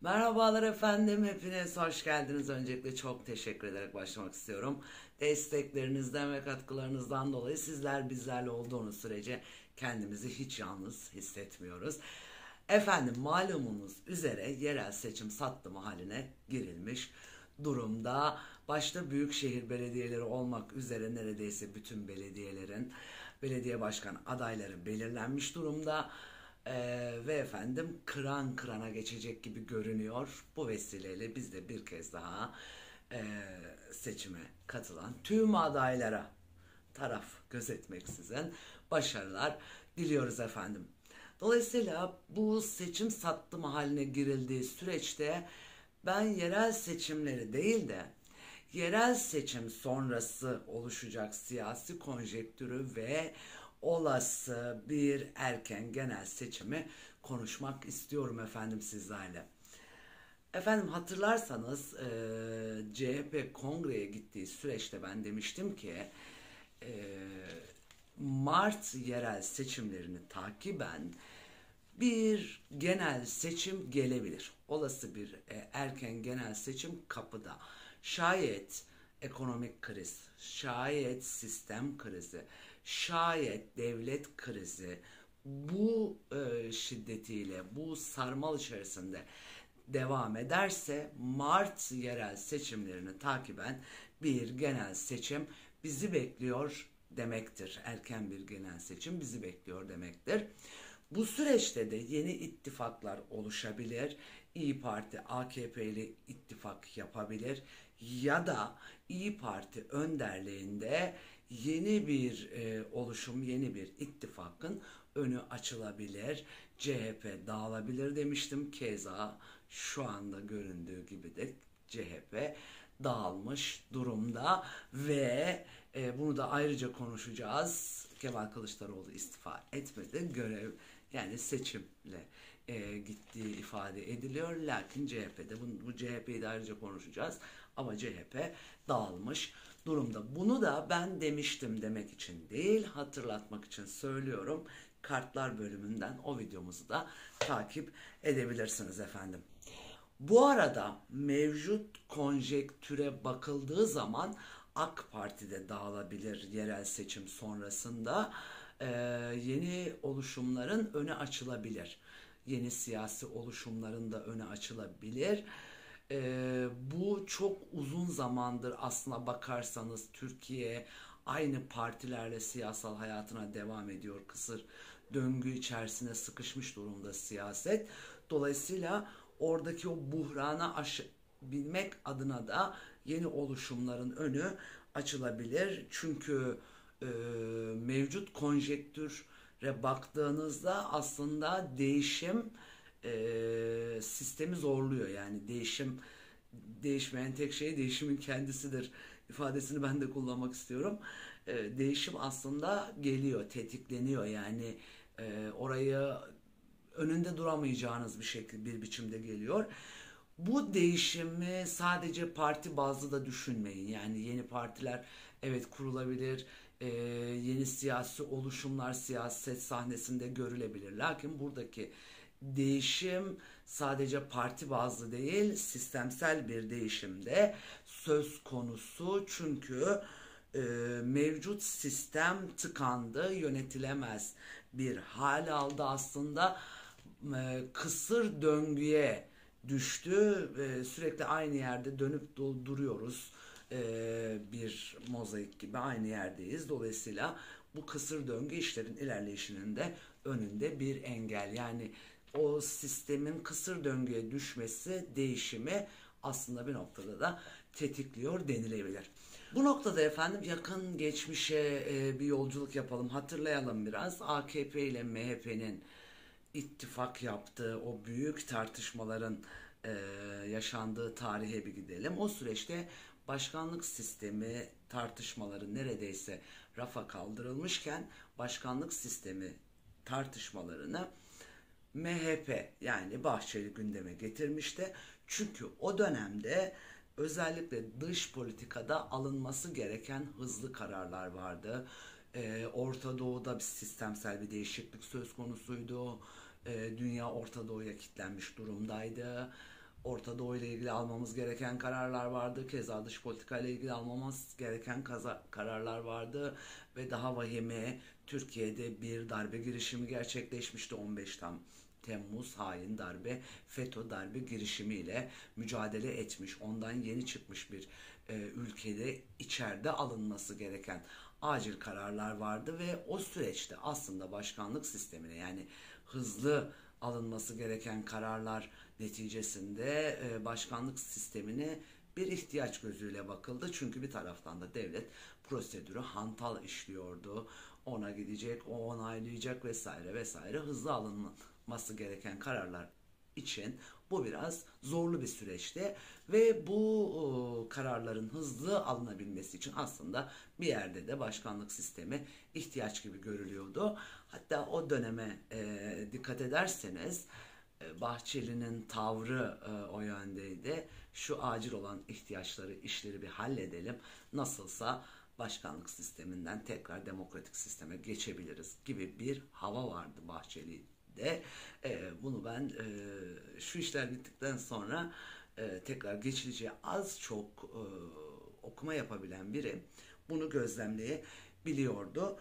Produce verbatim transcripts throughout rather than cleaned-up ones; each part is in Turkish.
Merhabalar efendim, hepiniz hoş geldiniz. Öncelikle çok teşekkür ederek başlamak istiyorum. Desteklerinizden ve katkılarınızdan dolayı sizler bizlerle olduğunuz sürece kendimizi hiç yalnız hissetmiyoruz. Efendim malumunuz üzere yerel seçim sattımı haline girilmiş durumda. Başta büyükşehir belediyeleri olmak üzere neredeyse bütün belediyelerin belediye başkan adayları belirlenmiş durumda. Ee, ve efendim kıran kırana geçecek gibi görünüyor. Bu vesileyle biz de bir kez daha e, seçime katılan tüm adaylara taraf gözetmeksizin başarılar diliyoruz efendim. Dolayısıyla bu seçim sattımı haline girildiği süreçte ben yerel seçimleri değil de yerel seçim sonrası oluşacak siyasi konjektürü ve olası bir erken genel seçimi konuşmak istiyorum efendim sizlerle. Efendim hatırlarsanız e, C H P kongreye gittiği süreçte ben demiştim ki e, Mart yerel seçimlerini takiben bir genel seçim gelebilir. Olası bir e, erken genel seçim kapıda. Şayet ekonomik kriz, şayet sistem krizi, şayet devlet krizi bu e, şiddetiyle, bu sarmal içerisinde devam ederse Mart yerel seçimlerini takiben bir genel seçim bizi bekliyor demektir. Erken bir genel seçim bizi bekliyor demektir. Bu süreçte de yeni ittifaklar oluşabilir. İyi Parti A K P ile ittifak yapabilir ya da İyi Parti önderliğinde yeni bir e, oluşum, yeni bir ittifakın önü açılabilir. C H P dağılabilir demiştim. Keza şu anda göründüğü gibi de C H P dağılmış durumda ve e, bunu da ayrıca konuşacağız. Kemal Kılıçdaroğlu istifa etmedi. Görev yani seçimle e, gittiği ifade ediliyor. Lakin C H P'de bu, bu C H P'yi de ayrıca konuşacağız. Ama C H P dağılmış durumda. Bunu da ben demiştim demek için değil, hatırlatmak için söylüyorum. Kartlar bölümünden o videomuzu da takip edebilirsiniz efendim. Bu arada mevcut konjektüre bakıldığı zaman AK Parti'de dağılabilir yerel seçim sonrasında e, yeni oluşumların önü açılabilir. Yeni siyasi oluşumların da önü açılabilir. E, bu çok uzun zamandır aslına bakarsanız Türkiye aynı partilerle siyasal hayatına devam ediyor. Kısır döngü içerisine sıkışmış durumda siyaset. Dolayısıyla oradaki o buhrana aşabilmek adına da yeni oluşumların önü açılabilir. Çünkü e, mevcut konjektüre baktığınızda aslında değişim e, sistemi zorluyor. Yani değişim değişmeyen tek şey değişimin kendisidir ifadesini ben de kullanmak istiyorum. E, değişim aslında geliyor, tetikleniyor. Yani e, orayı önünde duramayacağınız bir şekilde bir biçimde geliyor. Bu değişimi sadece parti bazlı da düşünmeyin. Yani yeni partiler evet kurulabilir, e, yeni siyasi oluşumlar siyaset sahnesinde görülebilir. Lakin buradaki değişim sadece parti bazlı değil, sistemsel bir değişimde söz konusu. Çünkü e, mevcut sistem tıkandı, yönetilemez bir hal aldı aslında. E, kısır döngüye düştü. E, sürekli aynı yerde dönüp duruyoruz. E, bir mozaik gibi aynı yerdeyiz. Dolayısıyla bu kısır döngü işlerin ilerleyişinin de önünde bir engel. Yani o sistemin kısır döngüye düşmesi değişimi aslında bir noktada da tetikliyor denilebilir. Bu noktada efendim yakın geçmişe e, bir yolculuk yapalım. Hatırlayalım biraz. A K P ile M H P'nin ittifak yaptığı o büyük tartışmaların e, yaşandığı tarihe bir gidelim. O süreçte başkanlık sistemi tartışmaları neredeyse rafa kaldırılmışken başkanlık sistemi tartışmalarını M H P yani Bahçeli gündeme getirmişti. Çünkü o dönemde özellikle dış politikada alınması gereken hızlı kararlar vardı. Ee, Orta Doğu'da bir sistemsel bir değişiklik söz konusuydu. Ee, dünya Orta Doğu'ya kilitlenmiş durumdaydı. Orta Doğu ile ilgili almamız gereken kararlar vardı. Keza dış politika ile ilgili almamız gereken kaza, kararlar vardı. Ve daha vahimi, Türkiye'de bir darbe girişimi gerçekleşmişti. on beş Temmuz hain darbe, FETÖ darbe girişimiyle mücadele etmiş. Ondan yeni çıkmış bir e, ülkede içeride alınması gereken acil kararlar vardı ve o süreçte aslında başkanlık sistemine, yani hızlı alınması gereken kararlar neticesinde e, başkanlık sistemine bir ihtiyaç gözüyle bakıldı. Çünkü bir taraftan da devlet prosedürü hantal işliyordu. Ona gidecek, o onaylayacak vesaire vesaire, hızlı alınması gereken kararlar için bu biraz zorlu bir süreçti ve bu e, kararların hızlı alınabilmesi için aslında bir yerde de başkanlık sistemi ihtiyaç gibi görülüyordu. Hatta o döneme e, dikkat ederseniz e, Bahçeli'nin tavrı e, o yöndeydi. Şu acil olan ihtiyaçları, işleri bir halledelim. Nasılsa başkanlık sisteminden tekrar demokratik sisteme geçebiliriz gibi bir hava vardı Bahçeli'de. E, bunu ben e, şu işler bittikten sonra e, tekrar geçileceği az çok e, okuma yapabilen biri bunu gözlemleyebiliyordu.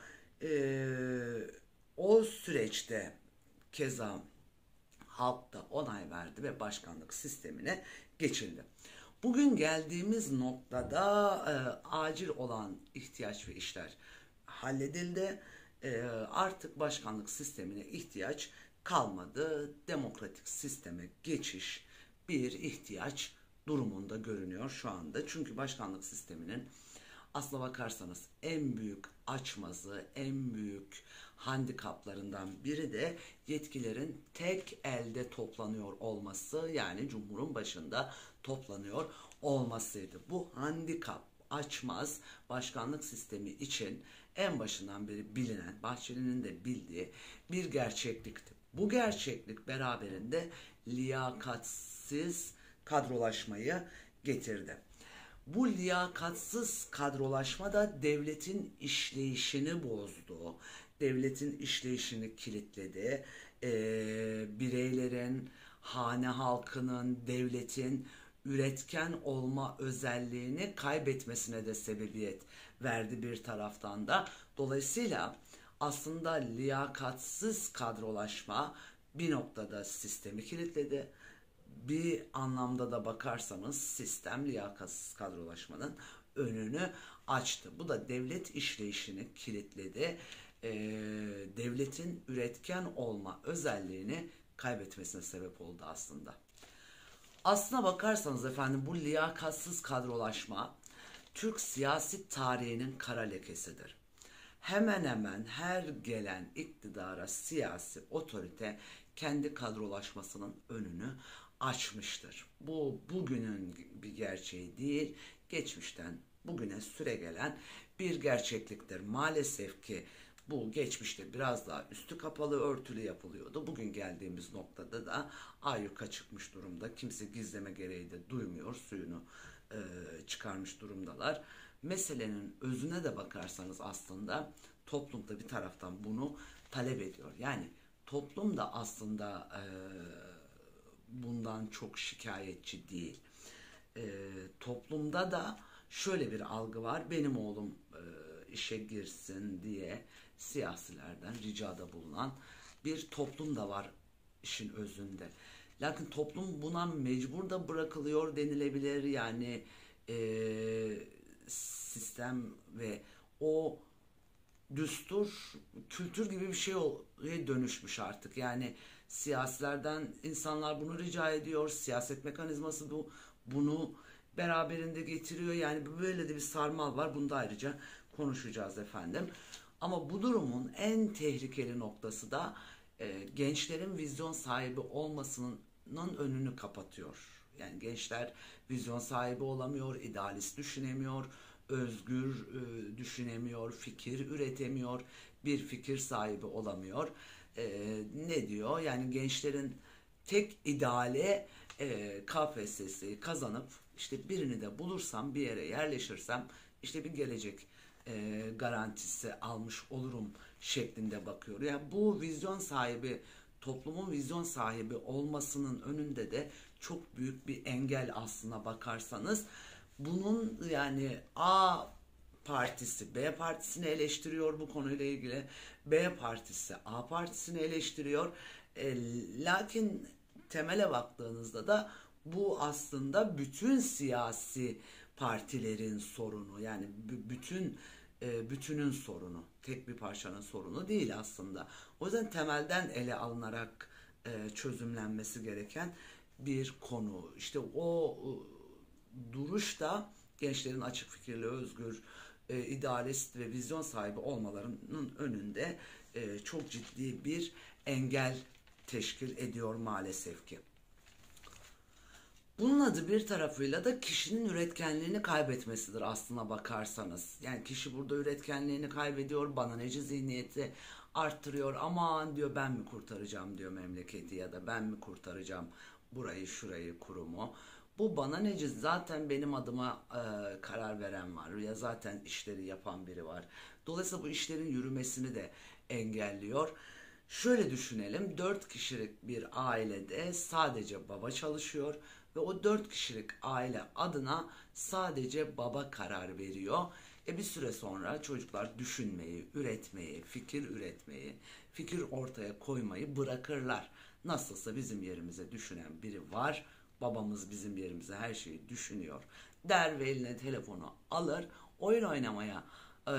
E, o süreçte keza halk da onay verdi ve başkanlık sistemine geçildi. Bugün geldiğimiz noktada e, acil olan ihtiyaç ve işler halledildi. E, artık başkanlık sistemine ihtiyaç kalmadı. Demokratik sisteme geçiş bir ihtiyaç durumunda görünüyor şu anda. Çünkü başkanlık sisteminin aslına bakarsanız en büyük açmazı, en büyük handikaplarından biri de yetkilerin tek elde toplanıyor olması, yani Cumhur'un başında toplanıyor olmasıydı. Bu handikap, açmaz başkanlık sistemi için en başından beri bilinen, Bahçeli'nin de bildiği bir gerçeklikti. Bu gerçeklik beraberinde liyakatsiz kadrolaşmayı getirdi. Bu liyakatsız kadrolaşma da devletin işleyişini bozdu. Devletin işleyişini kilitledi. Ee, bireylerin, hane halkının, devletin üretken olma özelliğini kaybetmesine de sebebiyet verdi bir taraftan da. Dolayısıyla aslında liyakatsız kadrolaşma bir noktada sistemi kilitledi. Bir anlamda da bakarsanız sistem liyakatsız kadrolaşmanın önünü açtı. Bu da devlet işleyişini kilitledi. Ee, devletin üretken olma özelliğini kaybetmesine sebep oldu aslında. Aslına bakarsanız efendim, bu liyakatsız kadrolaşma Türk siyasi tarihinin kara lekesidir. Hemen hemen her gelen iktidara siyasi otorite kendi kadrolaşmasının önünü açmıştır. Bu bugünün bir gerçeği değil, geçmişten bugüne süregelen bir gerçekliktir. Maalesef ki bu geçmişte biraz daha üstü kapalı, örtülü yapılıyordu. Bugün geldiğimiz noktada da ayyuka çıkmış durumda. Kimse gizleme gereği de duymuyor, suyunu e, çıkarmış durumdalar. Meselenin özüne de bakarsanız aslında toplumda bir taraftan bunu talep ediyor. Yani toplum da aslında e, bundan çok şikayetçi değil. E, toplumda da şöyle bir algı var. Benim oğlum e, işe girsin diye siyasilerden ricada bulunan bir toplum da var işin özünde. Lakin toplum buna mecbur da bırakılıyor denilebilir. Yani e, sistem ve o düstur kültür gibi bir şeye dönüşmüş artık. Yani siyasilerden insanlar bunu rica ediyor. Siyaset mekanizması bu bunu beraberinde getiriyor. Yani böyle de bir sarmal var. Bunu da ayrıca konuşacağız efendim. Ama bu durumun en tehlikeli noktası da e, gençlerin vizyon sahibi olmasının önünü kapatıyor. Yani gençler vizyon sahibi olamıyor, idealist düşünemiyor, özgür e, düşünemiyor, fikir üretemiyor, bir fikir sahibi olamıyor. E, ne diyor? Yani gençlerin tek ideali e, K P S S'yi kazanıp işte birini de bulursam, bir yere yerleşirsem işte bir gelecek e, garantisi almış olurum şeklinde bakıyor. Yani bu vizyon sahibi, toplumun vizyon sahibi olmasının önünde de çok büyük bir engel aslına bakarsanız. Bunun yani A partisi B partisini eleştiriyor bu konuyla ilgili. B partisi A partisini eleştiriyor. E, lakin temele baktığınızda da bu aslında bütün siyasi partilerin sorunu. Yani bütün e, bütünün sorunu. Tek bir parçanın sorunu değil aslında. O yüzden temelden ele alınarak e, çözümlenmesi gereken bir konu. İşte o e, duruş da gençlerin açık fikirli, özgür, e, idealist ve vizyon sahibi olmalarının önünde e, çok ciddi bir engel teşkil ediyor maalesef ki. Bunun adı bir tarafıyla da kişinin üretkenliğini kaybetmesidir aslına bakarsanız. Yani kişi burada üretkenliğini kaybediyor, bana neci zihniyeti arttırıyor. Aman diyor, ben mi kurtaracağım diyor memleketi, ya da ben mi kurtaracağım burayı, şurayı, kurumu. Bu bana neci, zaten benim adıma e, karar veren var ya zaten işleri yapan biri var. Dolayısıyla bu işlerin yürümesini de engelliyor. Şöyle düşünelim, dört kişilik bir ailede sadece baba çalışıyor ve o dört kişilik aile adına sadece baba karar veriyor. E bir süre sonra çocuklar düşünmeyi, üretmeyi, fikir üretmeyi, fikir ortaya koymayı bırakırlar. Nasılsa bizim yerimize düşünen biri var, babamız bizim yerimize her şeyi düşünüyor der ve eline telefonu alır, oyun oynamaya e,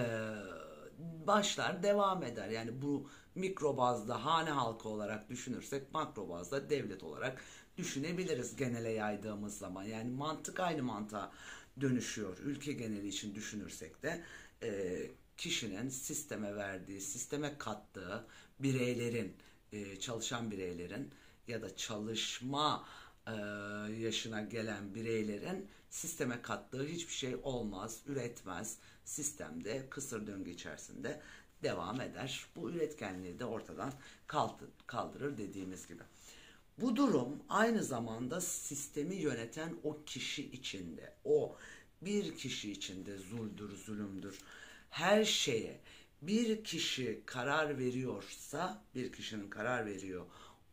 başlar, devam eder. Yani bu mikro bazda hane halkı olarak düşünürsek makro bazda devlet olarak düşünebiliriz genele yaydığımız zaman. Yani mantık aynı mantığa dönüşüyor. Ülke geneli için düşünürsek de e, kişinin sisteme verdiği, sisteme kattığı bireylerin, e, çalışan bireylerin ya da çalışma e, yaşına gelen bireylerin sisteme kattığı hiçbir şey olmaz, üretmez. Sistemde kısır döngü içerisinde devam eder. Bu üretkenliği de ortadan kaldırır dediğimiz gibi. Bu durum aynı zamanda sistemi yöneten o kişi içinde, o bir kişi içinde zuldür, zulümdür. Her şeye bir kişi karar veriyorsa, bir kişinin karar veriyor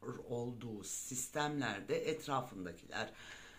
olduğu sistemlerde etrafındakiler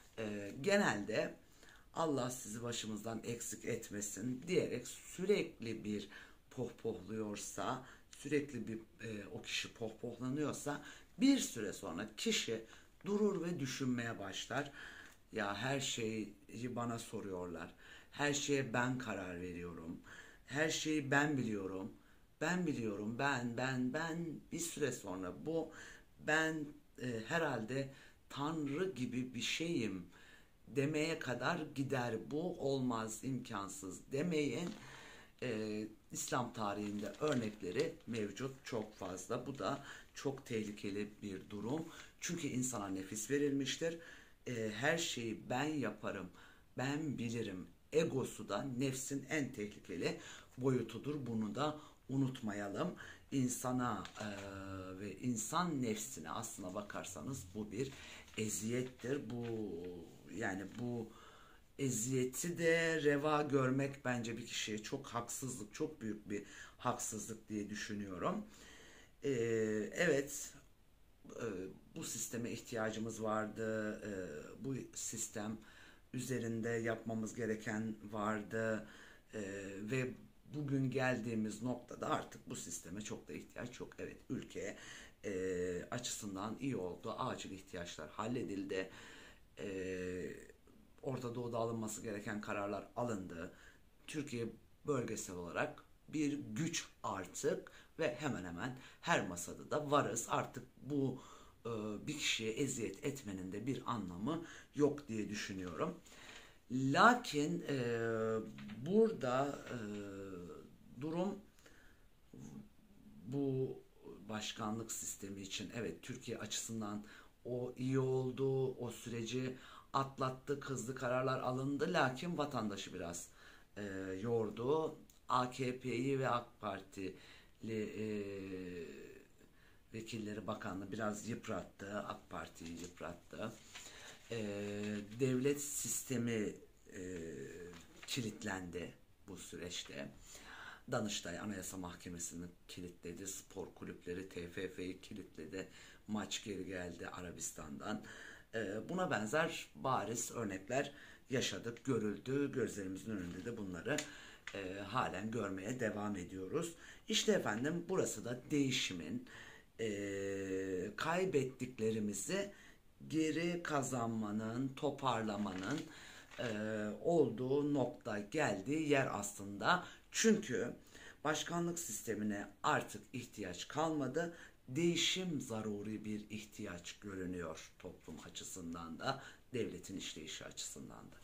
e, genelde Allah sizi başımızdan eksik etmesin diyerek sürekli bir pohpohluyorsa, sürekli bir e, o kişi pohpohlanıyorsa bir süre sonra kişi durur ve düşünmeye başlar. Ya her şeyi bana soruyorlar. Her şeye ben karar veriyorum. Her şeyi ben biliyorum. Ben biliyorum. Ben, ben, ben bir süre sonra bu ben e, herhalde Tanrı gibi bir şeyim demeye kadar gider. Bu olmaz, imkansız demeyin. Ee, İslam tarihinde örnekleri mevcut çok fazla. Bu da çok tehlikeli bir durum. Çünkü insana nefis verilmiştir. Ee, her şeyi ben yaparım, ben bilirim. Egosu da nefsin en tehlikeli boyutudur. Bunu da unutmayalım. İnsana e, ve insan nefsine aslına bakarsanız bu bir eziyettir. Bu yani bu eziyeti de reva görmek bence bir kişiye çok haksızlık, çok büyük bir haksızlık diye düşünüyorum. Ee, evet, e, bu sisteme ihtiyacımız vardı. E, bu sistem üzerinde yapmamız gereken vardı. E, ve bugün geldiğimiz noktada artık bu sisteme çok da ihtiyaç yok. Evet, ülke e, açısından iyi oldu. Acil ihtiyaçlar halledildi. E, Orta Doğu'da alınması gereken kararlar alındı. Türkiye bölgesel olarak bir güç artık ve hemen hemen her masada da varız. Artık bu e, bir kişiye eziyet etmenin de bir anlamı yok diye düşünüyorum. Lakin e, burada e, durum bu başkanlık sistemi için evet Türkiye açısından o iyi oldu, o süreci atlattı, hızlı kararlar alındı. Lakin vatandaşı biraz e, yordu. A K P'yi ve AK Partili e, vekilleri, bakanlığı biraz yıprattı. AK Parti'yi yıprattı. E, devlet sistemi e, kilitlendi bu süreçte. Danıştay Anayasa Mahkemesi'ni kilitledi. Spor kulüpleri T F F'yi kilitledi. Maç geri geldi Arabistan'dan. E, buna benzer bariz örnekler yaşadık, görüldü. Gözlerimizin önünde de bunları e, halen görmeye devam ediyoruz. İşte efendim burası da değişimin, e, kaybettiklerimizi geri kazanmanın, toparlamanın e, olduğu nokta, geldiği yer aslında. Çünkü başkanlık sistemine artık ihtiyaç kalmadı. Değişim zaruri bir ihtiyaç görünüyor toplum açısından da, devletin işleyişi açısından da.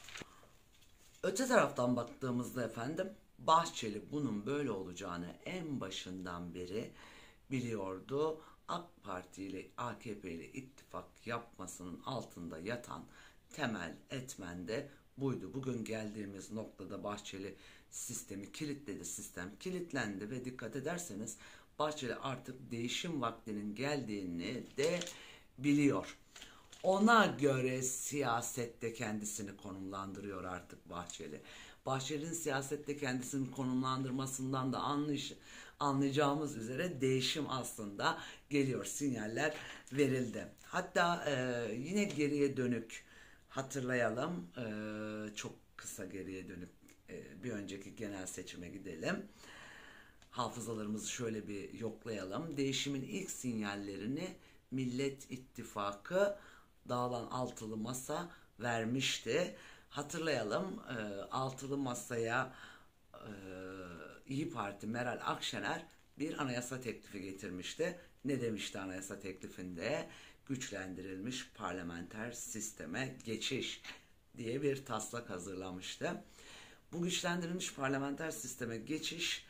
Öte taraftan baktığımızda efendim Bahçeli bunun böyle olacağını en başından beri biliyordu. AK Parti ile A K P ile ittifak yapmasının altında yatan temel etmen de buydu. Bugün geldiğimiz noktada Bahçeli sistemi kilitledi, sistem kilitlendi ve dikkat ederseniz Bahçeli artık değişim vaktinin geldiğini de biliyor. Ona göre siyasette kendisini konumlandırıyor artık Bahçeli. Bahçeli'nin siyasette kendisini konumlandırmasından da anlayış, anlayacağımız üzere değişim aslında geliyor. Sinyaller verildi. Hatta e, yine geriye dönük hatırlayalım. E, çok kısa geriye dönük e, bir önceki genel seçime gidelim. Hafızalarımızı şöyle bir yoklayalım. Değişimin ilk sinyallerini Millet İttifakı dağılan altılı masa vermişti. Hatırlayalım, e, altılı masaya e, İyi Parti Meral Akşener bir anayasa teklifi getirmişti. Ne demişti anayasa teklifinde? Güçlendirilmiş parlamenter sisteme geçiş diye bir taslak hazırlamıştı. Bu güçlendirilmiş parlamenter sisteme geçiş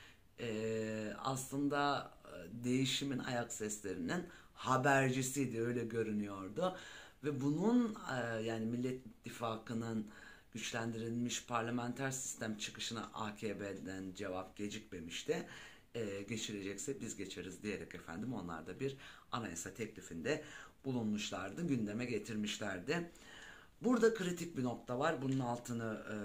e, aslında değişimin ayak seslerinin habercisiydi, öyle görünüyordu. Ve bunun e, yani Millet İttifakı'nın güçlendirilmiş parlamenter sistem çıkışına A K P'den cevap gecikmemişti. E, geçirecekse biz geçeriz diyerek efendim onlar da bir anayasa teklifinde bulunmuşlardı, gündeme getirmişlerdi. Burada kritik bir nokta var. Bunun altını e,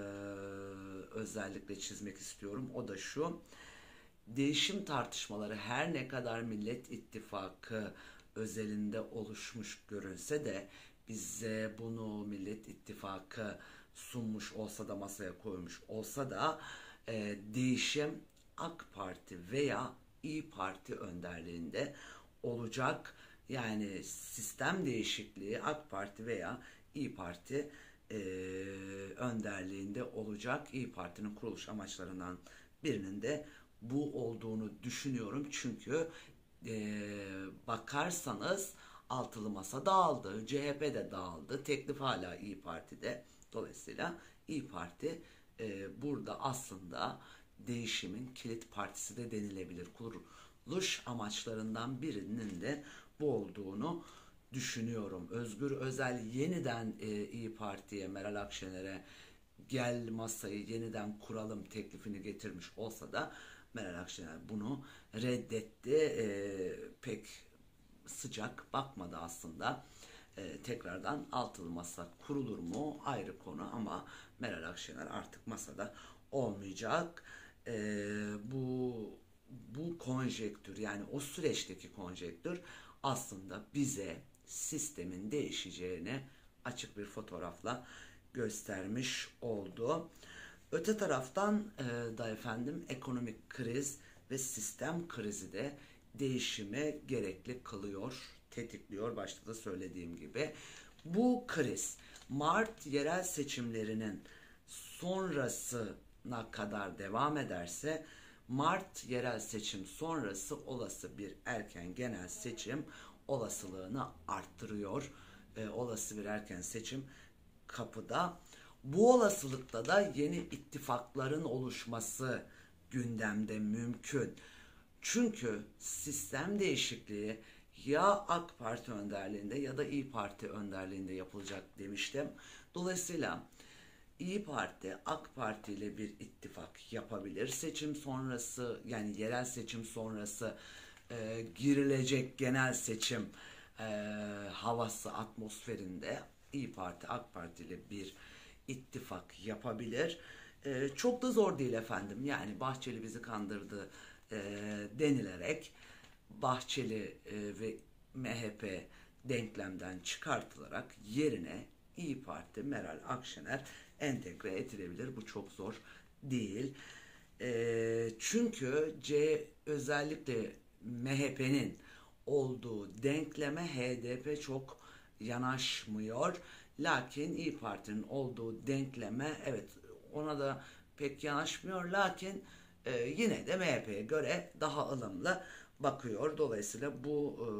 özellikle çizmek istiyorum. O da şu: değişim tartışmaları her ne kadar Millet İttifakı özelinde oluşmuş görünse de, bize bunu Millet İttifakı sunmuş olsa da, masaya koymuş olsa da e, değişim AK Parti veya İyi Parti önderliğinde olacak. Yani sistem değişikliği AK Parti veya İyi Parti e, önderliğinde olacak. İyi Parti'nin kuruluş amaçlarından birinin de bu olduğunu düşünüyorum. Çünkü e, bakarsanız altılı masa dağıldı, C H P de dağıldı, teklif hala İyi Parti'de. Dolayısıyla İyi Parti e, burada aslında değişimin kilit partisi de denilebilir. Kuruluş amaçlarından birinin de bu olduğunu düşünüyorum. Özgür Özel yeniden e, İyi Parti'ye, Meral Akşener'e gel masayı yeniden kuralım teklifini getirmiş olsa da Meral Akşener bunu reddetti. E, pek sıcak bakmadı aslında. E, tekrardan altılı masa kurulur mu ayrı konu, ama Meral Akşener artık masada olmayacak. E, bu bu konjektür, yani o süreçteki konjektür aslında bize sistemin değişeceğini açık bir fotoğrafla göstermiş oldu. Öte taraftan e, da efendim ekonomik kriz ve sistem krizi de değişime gerekli kılıyor, tetikliyor, başta da söylediğim gibi. Bu kriz Mart yerel seçimlerinin sonrasına kadar devam ederse, Mart yerel seçim sonrası olası bir erken genel seçim olasılığını arttırıyor. E, olası bir erken seçim kapıda. Bu olasılıkta da yeni ittifakların oluşması gündemde mümkün. Çünkü sistem değişikliği ya AK Parti önderliğinde ya da İyi Parti önderliğinde yapılacak demiştim. Dolayısıyla İyi Parti AK Parti ile bir ittifak yapabilir. Seçim sonrası, yani yerel seçim sonrası e, girilecek genel seçim e, havası, atmosferinde İyi Parti AK Parti ile bir ittifak yapabilir. E, çok da zor değil efendim. Yani Bahçeli bizi kandırdı e, denilerek Bahçeli e, ve M H P denklemden çıkartılarak yerine İyi Parti, Meral Akşener entegre edilebilir. Bu çok zor değil. E, çünkü C özellikle M H P'nin olduğu denkleme H D P çok yanaşmıyor. Lakin İyi Parti'nin olduğu denkleme evet ona da pek yanaşmıyor. Lakin e, yine de M H P'ye göre daha ılımlı bakıyor. Dolayısıyla bu e,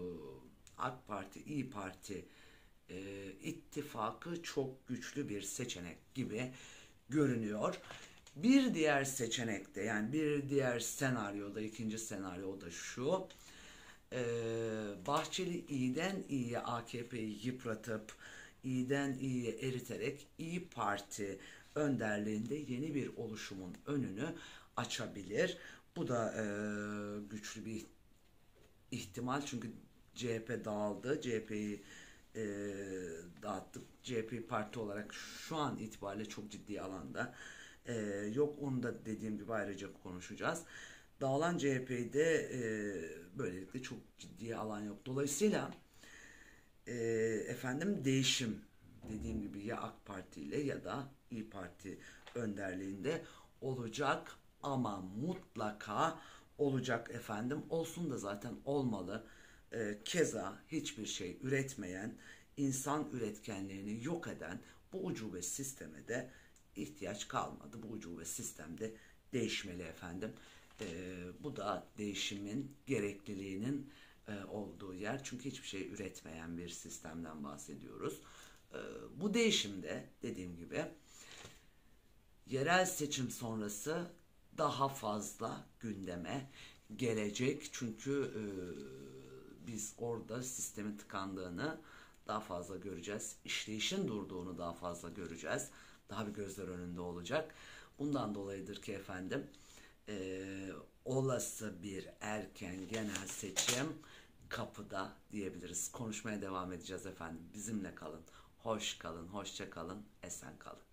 AK Parti, İyi Parti e, ittifakı çok güçlü bir seçenek gibi görünüyor. Bir diğer seçenekte yani bir diğer senaryoda, ikinci senaryoda şu. Ee, Bahçeli iyiden iyiye A K P'yi yıpratıp iyiden iyiye eriterek İyi Parti önderliğinde yeni bir oluşumun önünü açabilir. Bu da e, güçlü bir ihtimal çünkü C H P dağıldı. C H P'yi e, dağıttık. C H P parti olarak şu an itibariyle çok ciddi alanda e, yok. Onu da dediğim gibi ayrıca konuşacağız. Dağılan C H P'de e, böylelikle çok ciddi alan yok. Dolayısıyla e, efendim değişim dediğim gibi ya AK Parti ile ya da İyi Parti önderliğinde olacak ama mutlaka olacak efendim. Olsun da zaten olmalı. E, keza hiçbir şey üretmeyen, insan üretkenliğini yok eden bu ucube sisteme de ihtiyaç kalmadı. Bu ucube sistemde değişmeli efendim. E, bu da değişimin gerekliliğinin e, olduğu yer. Çünkü hiçbir şey üretmeyen bir sistemden bahsediyoruz. E, bu değişimde dediğim gibi yerel seçim sonrası daha fazla gündeme gelecek. Çünkü e, biz orada sistemin tıkandığını daha fazla göreceğiz. İşleyişin durduğunu daha fazla göreceğiz. Daha bir gözler önünde olacak. Bundan dolayıdır ki efendim e, olası bir erken genel seçim kapıda diyebiliriz. Konuşmaya devam edeceğiz efendim. Bizimle kalın. Hoş kalın, hoşça kalın, esen kalın.